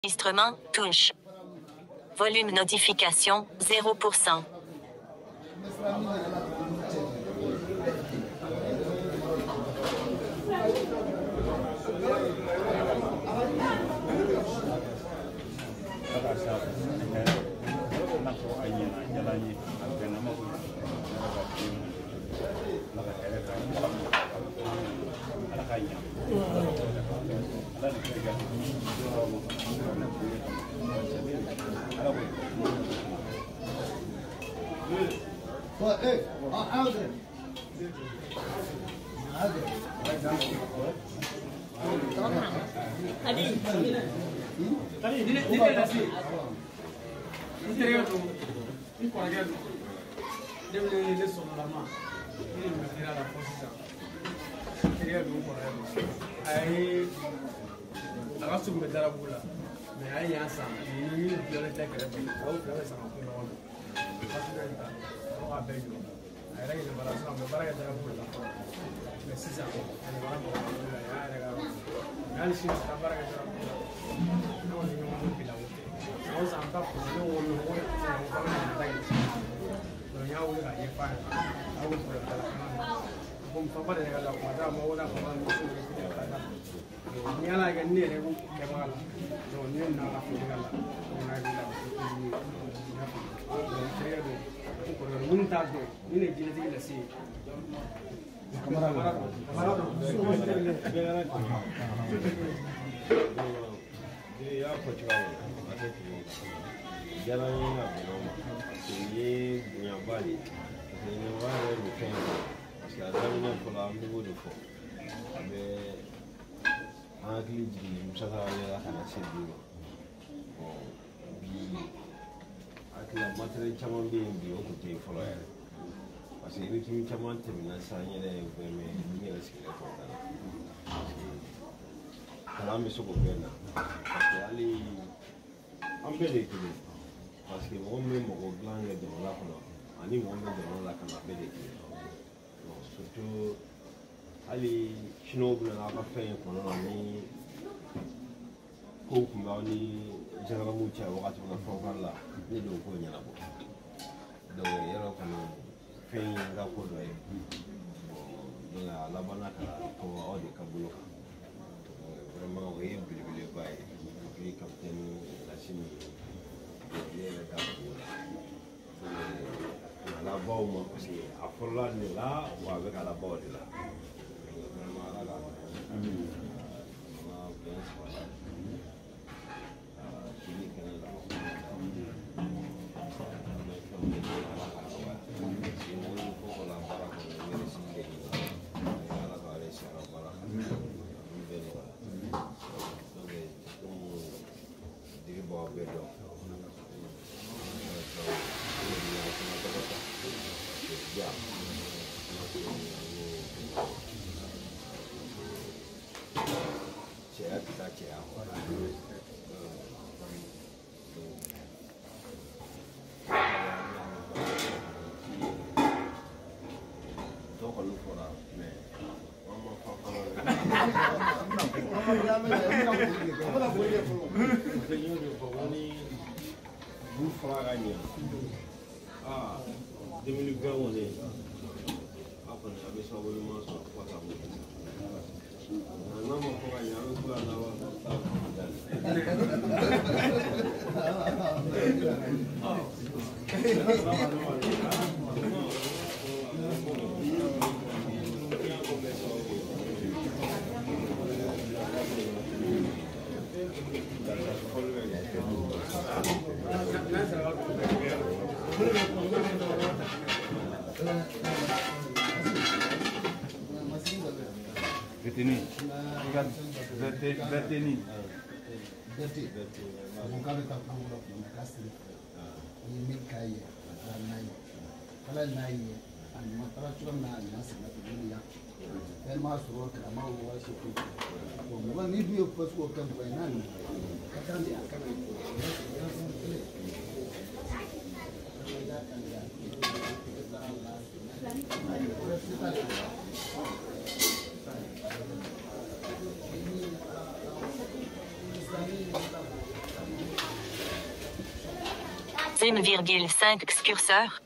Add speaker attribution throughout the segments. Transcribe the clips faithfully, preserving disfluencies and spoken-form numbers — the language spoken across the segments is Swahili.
Speaker 1: Enregistrement, touche. Volume notification, zéro pour cent.
Speaker 2: Well, hey, out there. Out there.
Speaker 3: Adi, Adi, ini ini ada sih. Ini dia tu, ini kau aja tu. Dia boleh ini semua lama. Ini mesti ada posisi. Dia tu kau aja. Ai, agak sulit berjalan pula. Mais ai yang sama. Ini dia le tak kerja. Kau kerja sama pun orang. Pasti dah tak. Kau apa itu? Ai lagi ni balas sama. Balas kerja pula. Mais sih sama. Ini orang pun. Ya, ada kau. Kali sih sabar kerja. Não, não, não pilih. Nós sampai punya orang orang yang kau ni ada lagi. Dunia orang lagi faham. Aku pun ada lah. Aku sabar dengan kalau macam mau orang orang mesti kita kata. Ni ala kan ni ada aku kemal. So ni nak aku dengan lah. Orang ada ni. Saya tu. Aku kalau minta tu, ini jenis jenis nasi. Kamera kamera kamera tu. Semua jenis.
Speaker 4: Ya Portugal, ada tu. Jalan yang apa? Sini punya Bali. Sini orang bukan. Sekarang ni kalau ambil tu pun, abe agli jadi misalnya ada anak sedih. Oh, bi, agli materi caman bi bi aku tu follow ya. Pasal ini kini caman terminal saya ni beme ni ada sikit tu. Kalau ambil suku bena, pasal ambil itu. Pasal orang memang orang bilang ada orang pun, ani orang ada orang kan ambil itu. Surtout ali chino bula na ba fe ko no ni ko ku ba ni jara mu cha wa ta na fo la ni do ko nya na bo do ye ro ko no fe ga ko do e do la la bana ka ko o de ka bulo ka vraiment o ye bili bili ba e ni captain la chini ye ga ko la bomba così a forlarne là o avere la bolla ma penso quindi che la un po' la barra con le singhe la barra si la barra bene dove un diribo a bello ya, cea kita cea orang. Tu kalau fora, ne, mama papa. Mama jangan jangan apa dah boleh pun. Tengok ni, bawa ni, bufra ganya. Ah. Demi lugar mana? Apa ni? Habis awal rumah suatu kota mungkin. Nama orang yang aku suka nama tahu.
Speaker 5: Betini, ikan betini.
Speaker 2: Berti, berti. Bukan kita punya kasih. Ini kaya, naik. Kalau naik, anu matra cuma naik masih nak beli ya. Dan masuk ke kamar wajib itu. Bukan ni dia pas waktu bermain. Kadang dia akan itu.
Speaker 1: zéro virgule cinq curseur.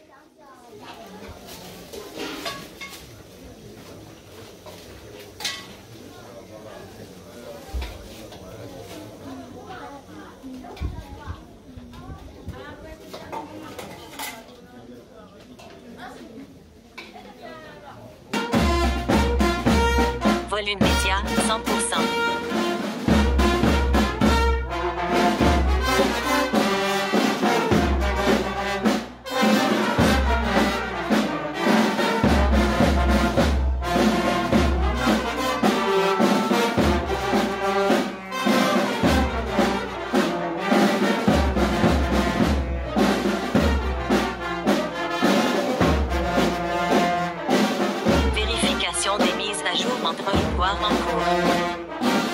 Speaker 1: Volume média, cent pour cent. Vérification des mises à jour en trajectoire en cours.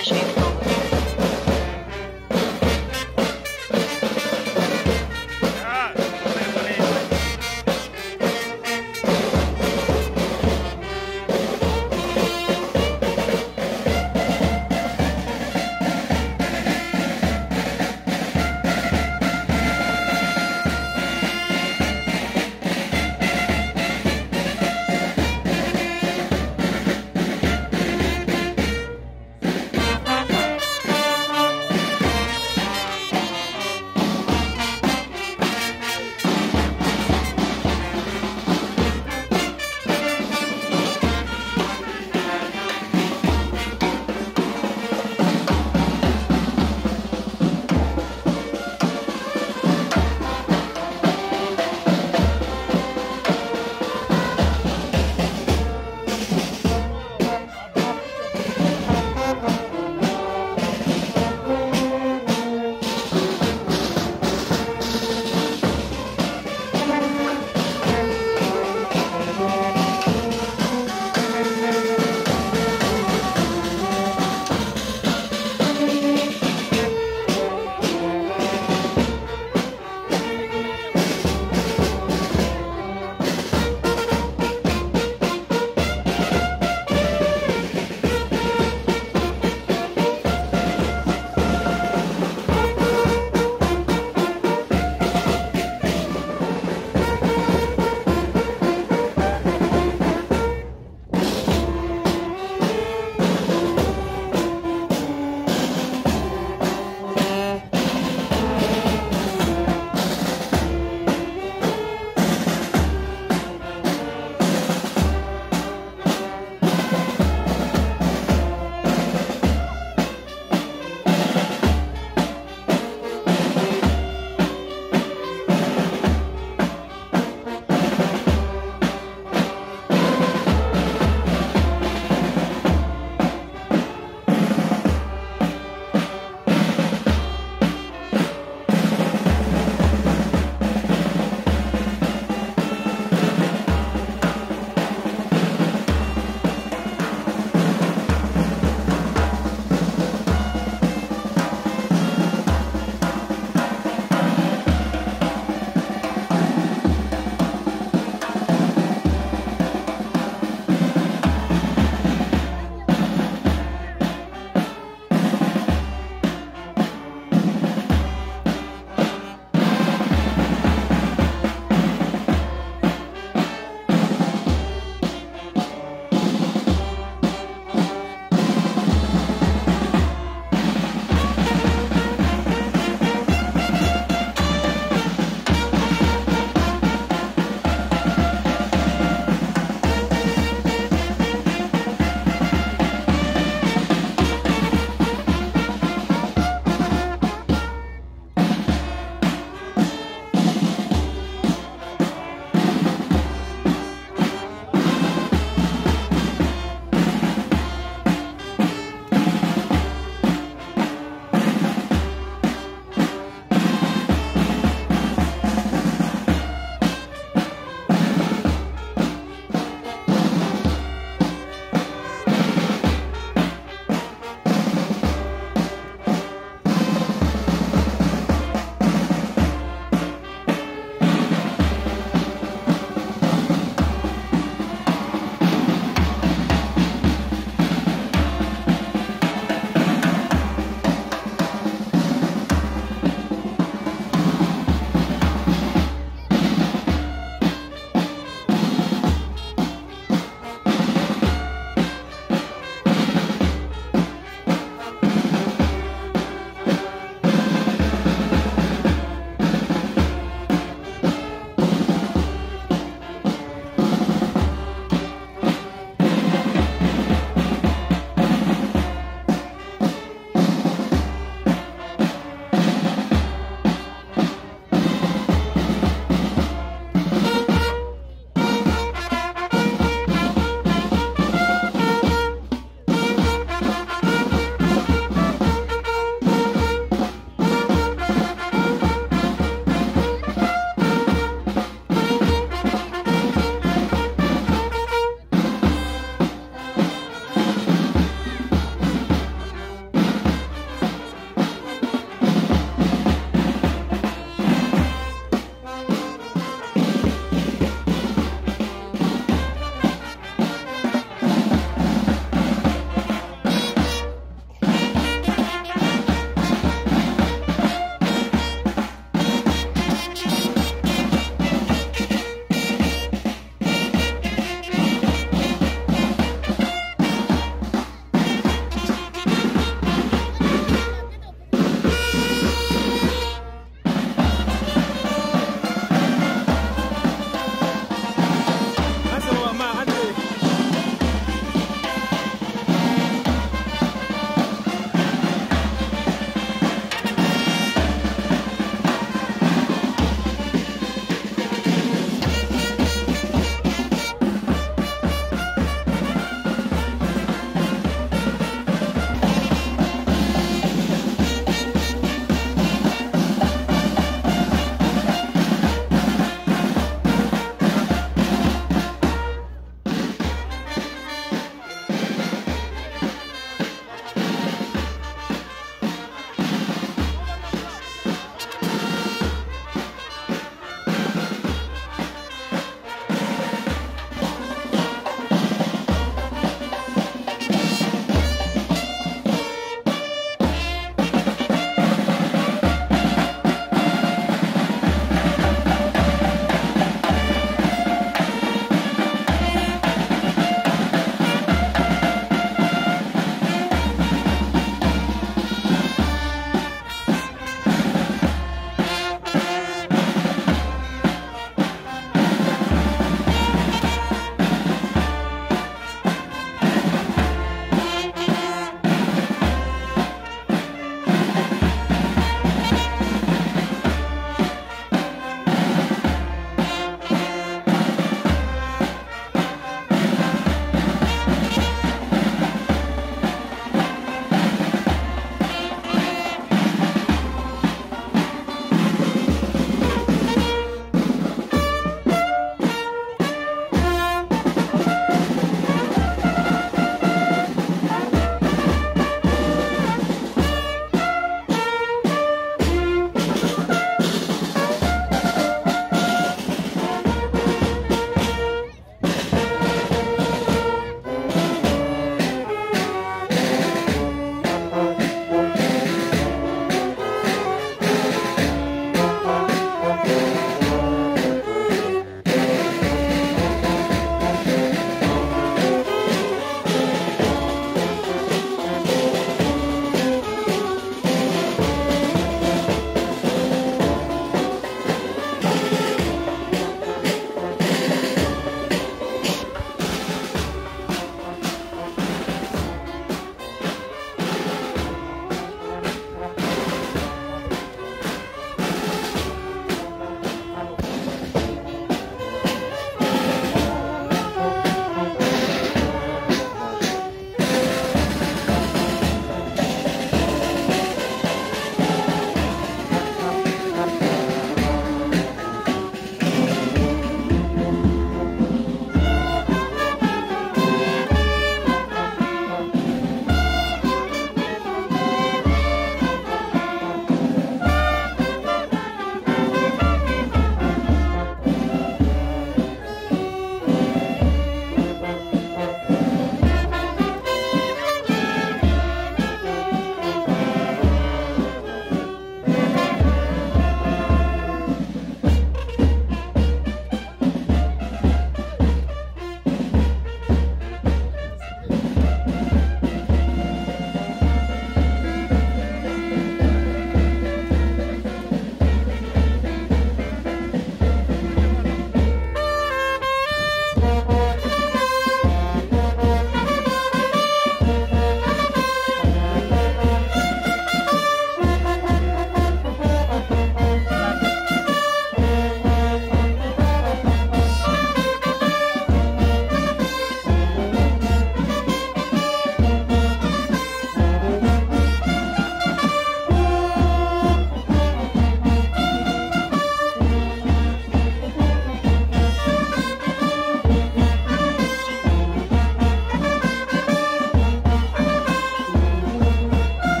Speaker 1: Page une.